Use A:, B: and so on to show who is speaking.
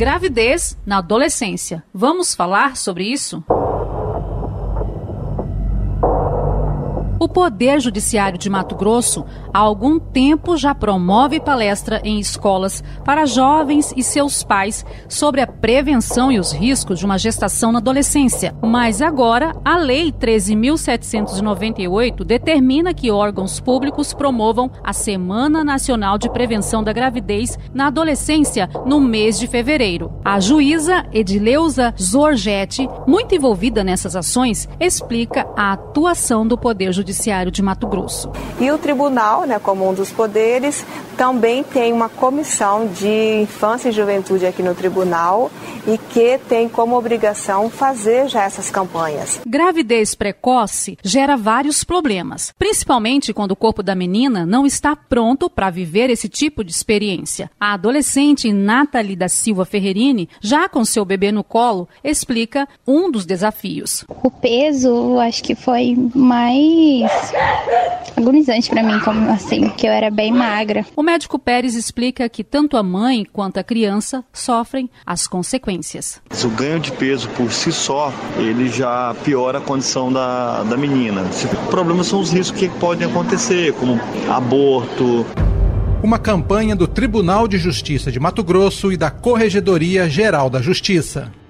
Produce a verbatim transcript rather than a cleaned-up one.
A: Gravidez na adolescência. Vamos falar sobre isso? O Poder Judiciário de Mato Grosso, há algum tempo, já promove palestra em escolas para jovens e seus pais sobre a prevenção e os riscos de uma gestação na adolescência. Mas agora, a Lei treze mil setecentos e noventa e oito determina que órgãos públicos promovam a Semana Nacional de Prevenção da Gravidez na adolescência no mês de fevereiro. A juíza Edileuza Zorgetti, muito envolvida nessas ações, explica a atuação do Poder Judiciário Judiciário de Mato Grosso.
B: E o tribunal, né, como um dos poderes, também tem uma comissão de infância e juventude aqui no tribunal e que tem como obrigação fazer já essas campanhas.
A: Gravidez precoce gera vários problemas, principalmente quando o corpo da menina não está pronto para viver esse tipo de experiência. A adolescente Nathalie da Silva Ferrerini, já com seu bebê no colo, explica um dos desafios.
C: O peso, acho que foi mais agonizante para mim, como assim, que eu era bem magra.
A: O médico Pérez explica que tanto a mãe quanto a criança sofrem as consequências.
D: O ganho de peso por si só, ele já piora a condição da, da menina. O problema são os riscos que podem acontecer, como aborto.
E: Uma campanha do Tribunal de Justiça de Mato Grosso e da Corregedoria Geral da Justiça.